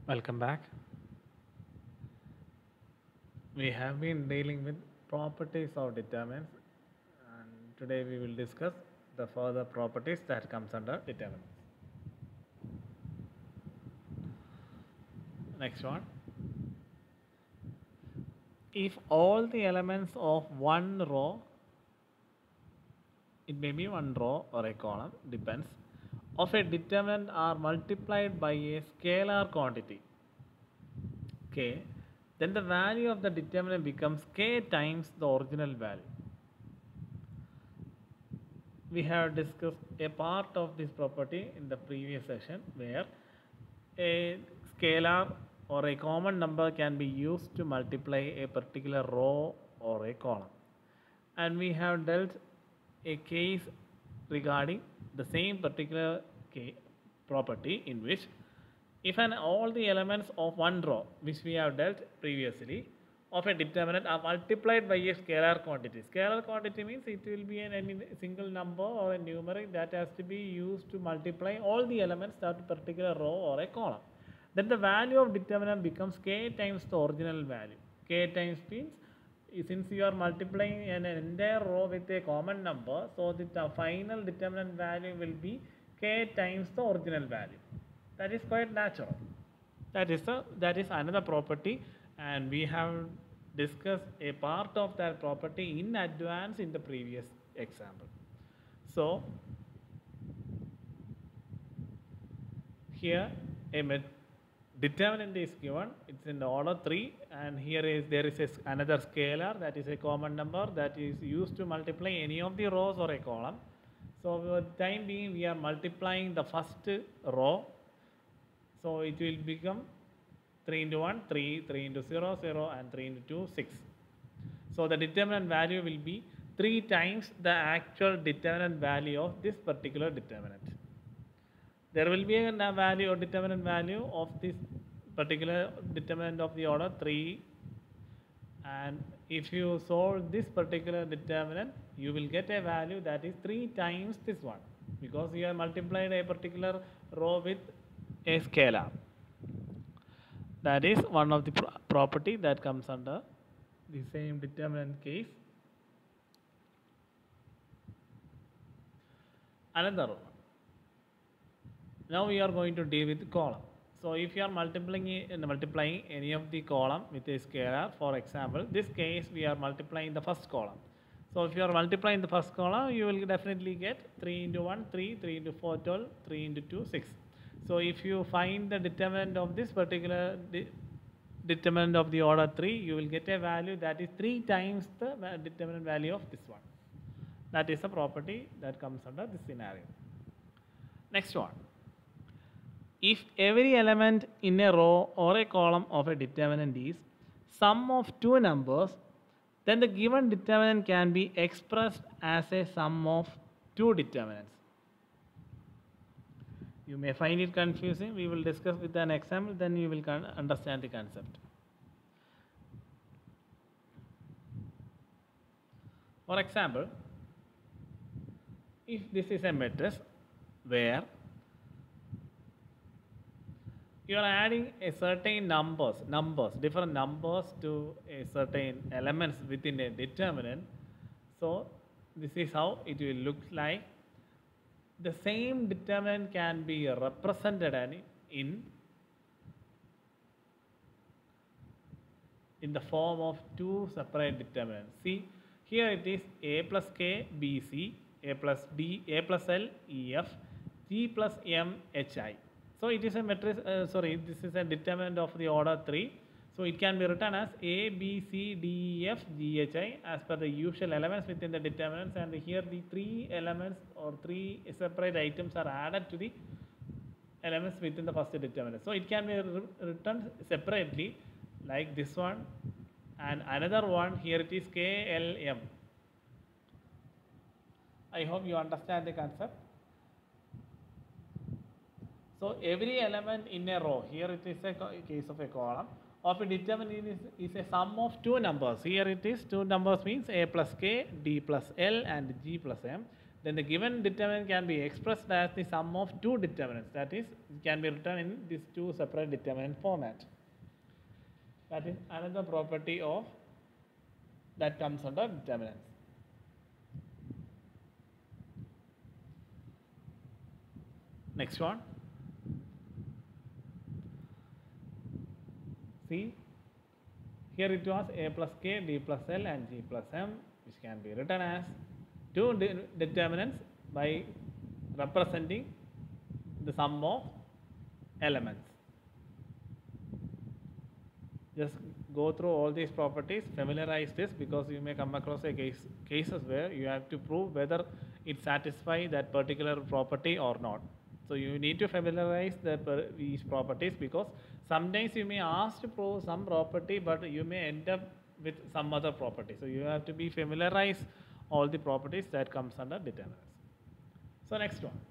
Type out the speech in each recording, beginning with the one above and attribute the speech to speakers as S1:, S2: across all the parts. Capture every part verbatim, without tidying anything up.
S1: Welcome back. We have been dealing with properties of determinants, and today we will discuss the further properties that comes under determinants. Next one. If all the elements of one row, it may be one row or a column, depends, of a determinant are multiplied by a scalar quantity k, then the value of the determinant becomes k times the original value. We have discussed a part of this property in the previous session where a scalar or a common number can be used to multiply a particular row or a column. And we have dealt a case regarding the same particular property in which if an all the elements of one row which we have dealt previously of a determinant are multiplied by a scalar quantity. Scalar quantity means it will be an any single number or a numeric that has to be used to multiply all the elements of a particular row or a column. Then the value of determinant becomes k times the original value. K times means since you are multiplying an entire row with a common number, so the final determinant value will be k times the original value. That is quite natural. That is a, that is another property, and we have discussed a part of that property in advance in the previous example. So here a determinant is given, it's in the order three, and here is there is a, another scalar that is a common number that is used to multiply any of the rows or a column. So for the time being we are multiplying the first row, so it will become three into one, three, three into zero, zero, and three into two, six. So the determinant value will be three times the actual determinant value of this particular determinant. There will be a value or determinant value of this particular determinant of the order three, and if you solve this particular determinant you will get a value that is three times this one, because you have multiplied a particular row with a scalar. That is one of the pro property that comes under the same determinant case. Another one. Now we are going to deal with the column. So if you are multiplying multiplying any of the column with a scalar, for example, this case we are multiplying the first column. So if you are multiplying the first column, you will definitely get three into one, three, three into four, twelve, three into two, six. So if you find the determinant of this particular de determinant of the order three, you will get a value that is three times the determinant value of this one. That is a property that comes under this scenario. Next one. If every element in a row or a column of a determinant is sum of two numbers, then the given determinant can be expressed as a sum of two determinants. You may find it confusing. We will discuss with an example, then you will understand the concept. For example, if this is a matrix where you are adding a certain numbers, numbers, different numbers to a certain elements within a determinant. So this is how it will look like. The same determinant can be represented in in the form of two separate determinants. See, here it is a plus k, b, c, a plus d, a plus l, e, f, g plus m, h, I. So it is a matrix, uh, sorry, this is a determinant of the order three. So it can be written as A, B, C, D, E, F, G, H, I as per the usual elements within the determinants, and here the three elements or three separate items are added to the elements within the first determinant. So it can be written separately like this one, and another one here it is K, L, M. I hope you understand the concept. So every element in a row, here it is a case of a column, of a determinant is, is a sum of two numbers. Here it is two numbers means a plus k, d plus l, and g plus m. then the given determinant can be expressed as the sum of two determinants. That is, it can be written in these two separate determinant format. That is another property of that comes under determinants. Next one. See, here it was a plus k, b plus l and g plus m, which can be written as two de determinants by representing the sum of elements. Just go through all these properties, familiarize this, because you may come across a case, cases where you have to prove whether it satisfies that particular property or not. So you need to familiarize the, these properties, because sometimes you may ask to prove some property, but you may end up with some other property. So you have to be familiarize all the properties that comes under determinants. So next one,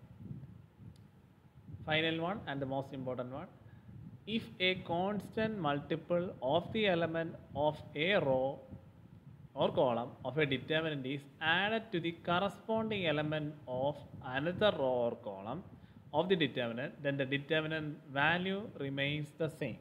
S1: final one and the most important one. If a constant multiple of the element of a row or column of a determinant is added to the corresponding element of another row or column of the determinant, then the determinant value remains the same.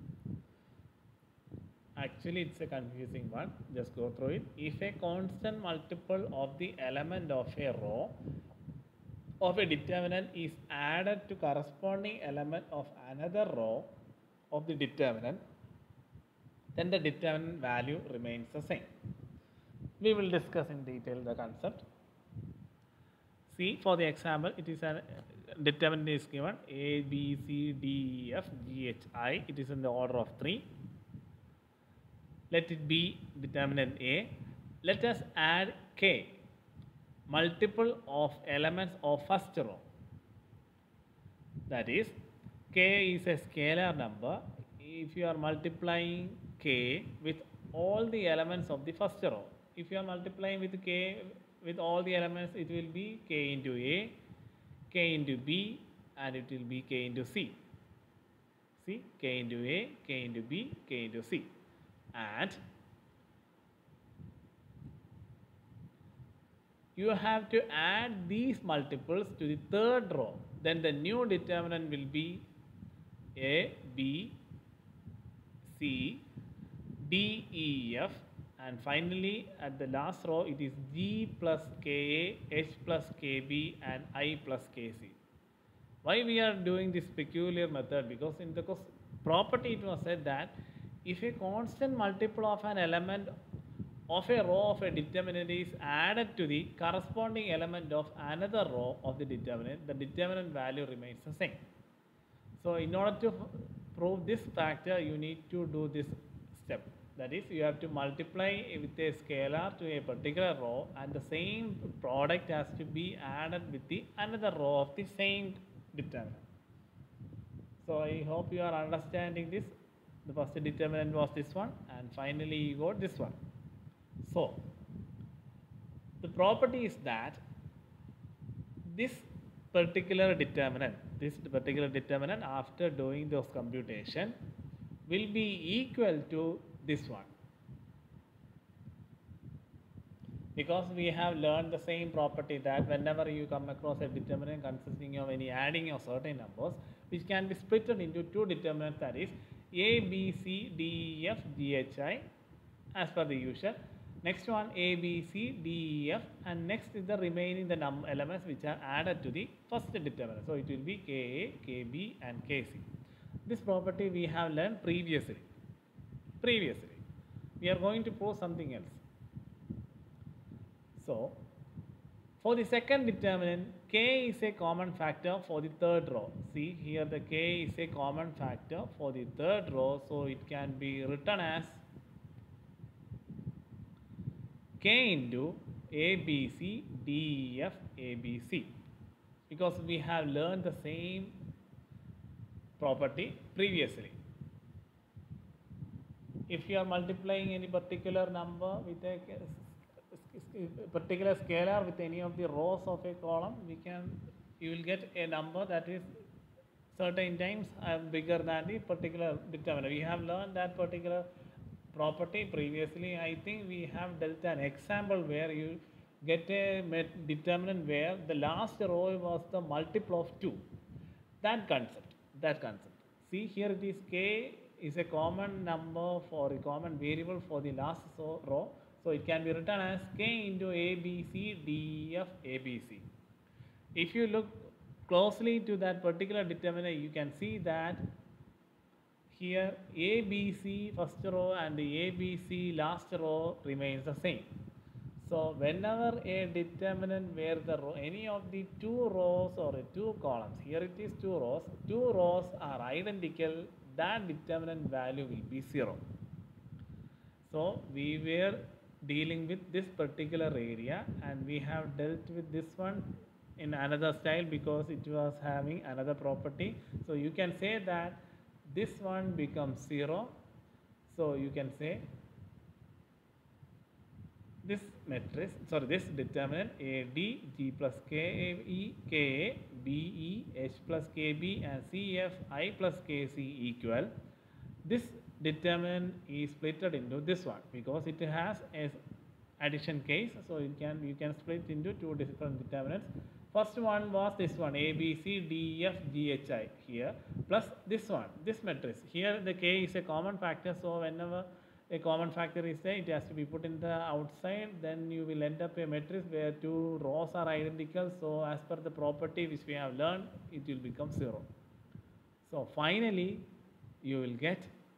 S1: Actually, it's a confusing one. Just go through it. If a constant multiple of the element of a row of a determinant is added to corresponding element of another row of the determinant, then the determinant value remains the same. We will discuss in detail the concept. See, for the example, it is a determinant is given A, B, C, D, E, F, G, H, I. It is in the order of three. Let it be determinant A. Let us add K, multiple of elements of first row. That is, K is a scalar number. If you are multiplying K with all the elements of the first row, if you are multiplying with K with all the elements, it will be K into A, K into B, and it will be K into C. See, K into A, K into B, K into C. And you have to add these multiples to the third row. Then the new determinant will be A, B, C, D, E, F, and finally at the last row it is G plus K A, H plus K B, and I plus K C. Why we are doing this peculiar method? Because in the property it was said that if a constant multiple of an element of a row of a determinant is added to the corresponding element of another row of the determinant, the determinant value remains the same. So in order to prove this factor, you need to do this step. That is, you have to multiply with a scalar to a particular row, and the same product has to be added with the another row of the same determinant. So I hope you are understanding this. The first determinant was this one, and finally you got this one. So the property is that this particular determinant, this particular determinant after doing those computation will be equal to this one, because we have learned the same property that whenever you come across a determinant consisting of any adding of certain numbers, which can be split into two determinants, that is A, B, C, D, E, F, G, H, I, as per the usual. Next one A, B, C, D, E, F, and next is the remaining the num elements which are added to the first determinant. So it will be K A, K B, and K C. This property we have learned previously. Previously, we are going to prove something else. So, for the second determinant, K is a common factor for the third row. See, here the K is a common factor for the third row, so it can be written as K into A, B, C, D, E, F, A, B, C, because we have learned the same property previously. If you are multiplying any particular number with a particular scalar with any of the rows of a column, we can you will get a number that is certain times bigger than the particular determinant. We have learned that particular property previously. I think we have dealt an example where you get a met- determinant where the last row was the multiple of two. That concept, that concept. See here it is k is a common number for a common variable for the last so, row. So it can be written as k into a, b, c, d, e, f, a, b, c. If you look closely to that particular determinant, you can see that here A B C first row and A B C last row remains the same. So whenever a determinant where the row, any of the two rows or two columns, here it is two rows, two rows are identical, that determinant value will be zero. So we were dealing with this particular area and we have dealt with this one in another style because it was having another property. So you can say that this one becomes zero. So you can say this matrix, sorry, this determinant A D, G plus K A E, K A, B E, H plus K B and C F, I plus K C equal. This determinant is splitted into this one because it has a addition case, so you can you can split into two different determinants. First one was this one A B C D E F G H I here plus this one, this matrix. Here the K is a common factor, so whenever a common factor is there, it has to be put in the outside, then you will end up a matrix where two rows are identical. So as per the property which we have learned, it will become zero. So finally you will get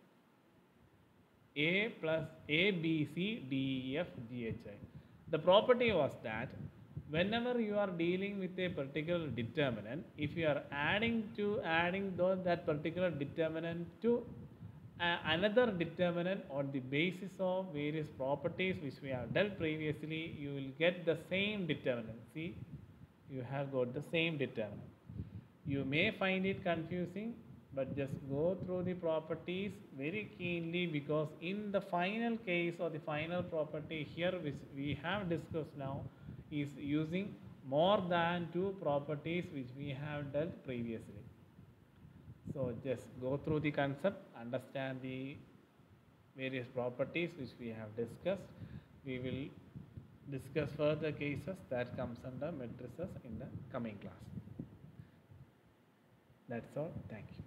S1: A plus A, B, C, D, E, F, G, H, I. The property was that whenever you are dealing with a particular determinant, if you are adding to adding those, that particular determinant to uh, another determinant on the basis of various properties which we have dealt previously, you will get the same determinant. See, you have got the same determinant. You may find it confusing, but just go through the properties very keenly because in the final case or the final property here which we have discussed now is using more than two properties which we have dealt previously. So just go through the concept, understand the various properties which we have discussed. We will discuss further cases that comes under matrices in the coming class. That's all. Thank you.